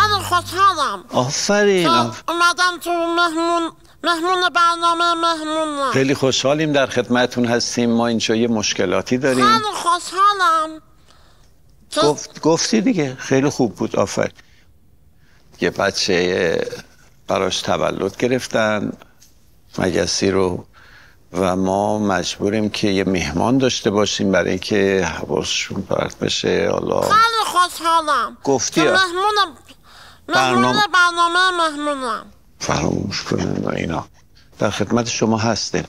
خیلی خوشحالم آفرین. اومدم تو مهمون برنامه مهمون. خیلی خوشحالیم در خدمتون هستیم. ما اینجا یه مشکلاتی داریم. خیلی خوشحالم. گفتی دیگه. خیلی خوب بود. آفرین. یه بچه براش تولد گرفتن مگسی رو و ما مجبوریم که یه مهمان داشته باشیم برای اینکه حواسشون پرت بشه. حالا خیلی خوشحالم. گفتی مهمونم برنامه مهمونم. فراموش کنن و اینا. در خدمت شما هستیم.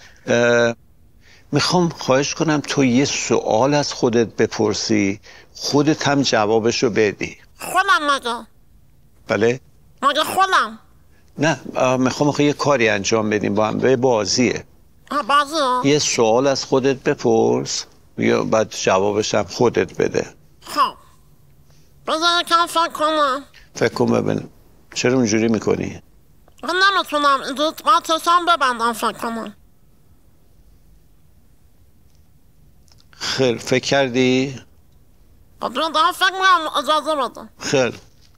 میخوام خواهش کنم تو یه سوال از خودت بپرسی، خودت هم جوابشو بدی. خودم مگه؟ بله؟ مگه خودم؟ نه میخوام یه کاری انجام بدیم با هم. به بازیه. بازیه؟ یه سوال از خودت بپرس یا بعد جوابش هم خودت بده. خب بذار یکم فکر کنم. فکر کن ببینم. چرا اونجوری میکنی؟ من نمیتونم اینجور باید چشم ببندم فکر کنم. خیلی فکر کردی؟ دارم فکر میکنم اجازه بده. خیلی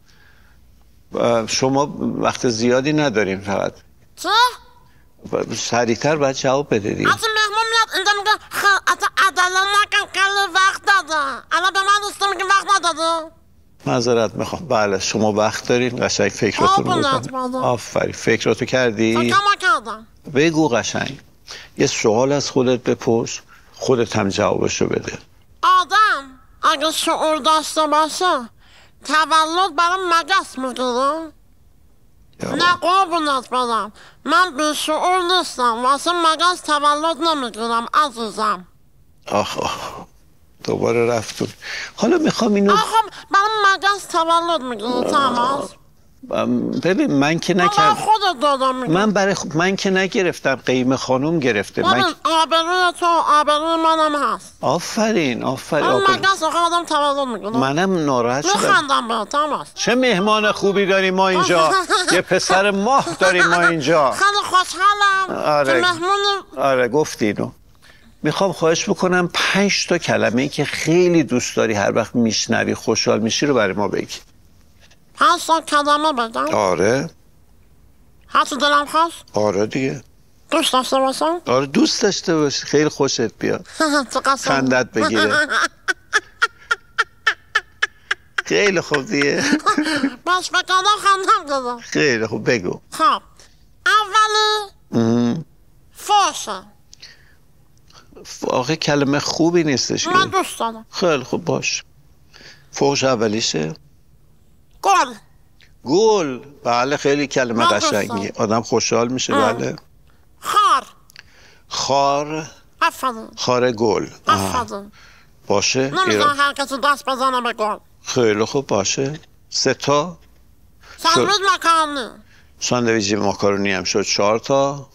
شما وقت زیادی نداریم فقط. چه؟ سریعتر باید جواب بده دیگه. اصلا مهمون میاد اینجا میگه اصلا عدله نکن خیلی وقت داده. الان به من دوسته میگه وقت نداده. معذرت میخوام. بله شما وقت دارین. قشنگ فکراتون رو بکن. آفرین. فکراتو کردی؟ فکرم کردم. بگو قشنگ. یه سوال از خودت بپرس، خودت هم جوابشو بده. آدم اگه شعور داشته باشه تولد برای مگس میگیره؟ نه قربونت برم، من بیشعور نیستم، واسه مگس تولد نمیگیرم عزیزم. آخ دوباره رفتون. حالا میخوام اینو برای مگس تولد میگیره تماس. ببین من که نکردم. خودت دادم میگه. من که نگرفتم، قیمه خانوم گرفته. آبروی تو آبروی منم هست. آفرین. مگس آخه آدم تولد میگیره. منم ناراحت شدم. میخندم به تماس. چه مهمان خوبی داریم ما اینجا. یه پسر ماه داریم ما اینجا. خیلی خوشحالم. آره گفتی اینو. میخوام خواهش بکنم 5 تا کلمه‌ای که خیلی دوست داری هر وقت میشنوی خوشحال میشی رو برای ما بگی. 5 تا کلمه بگم؟ آره. هر چی دلم خواست؟ آره دیگه. دوست داشته باشم؟ آره دوست داشته باشی. خیلی خوشت بیاد. خندت بگیره. خیلی خوب دیگه. باش بکنم خندم گذار. خیلی خوب بگو. خب اولی فوشه. آخه کلمه خوبی نیستش. من دوست دارم. خیلی خوب باش. فوش اولیشه گل. بله خیلی کلمه قشنگی. آدم خوشحال میشه. بله. خار. خار گل. باشه. نمیزن هر کسی دست بزنه به گل. خیلی خوب باشه. 3 تا. ساندویچ ماکارونی. ساندویچ ماکارونی هم شد 4 تا.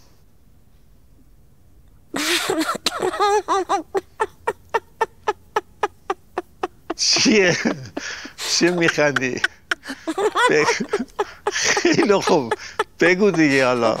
چیه میخندی؟ خیلی خوب بگو دیگه. حالا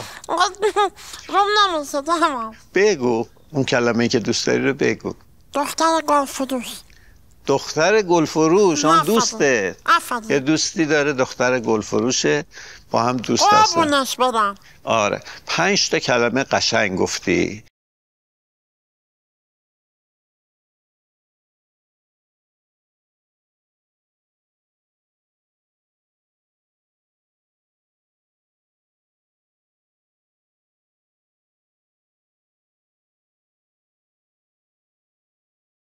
نمیشه تمام. بگو اون کلمه‌ای که دوست داری رو بگو. دختر گلفروش. دختر گلفروش. آن دوسته. یه دوستی داره دختر گلفروشه. با هم دوست هستن. قربونش بدم. آره 5 تا کلمه قشنگ گفتی.